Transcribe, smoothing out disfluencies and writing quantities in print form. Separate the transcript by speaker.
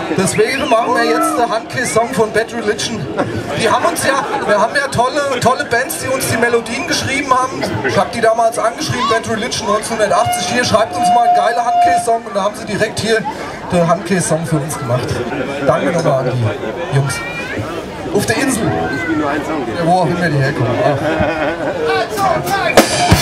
Speaker 1: Deswegen machen wir jetzt den Handkäse-Song von Bad Religion. Wir haben ja tolle Bands, die uns die Melodien geschrieben haben. Ich habe die damals angeschrieben, Bad Religion 1980. Hier, schreibt uns mal einen geilen Handkäse-Song, und da haben sie direkt hier den Handkäse-Song für uns gemacht. Danke nochmal an die Jungs. Auf der Insel. Wo auch immer die herkommen.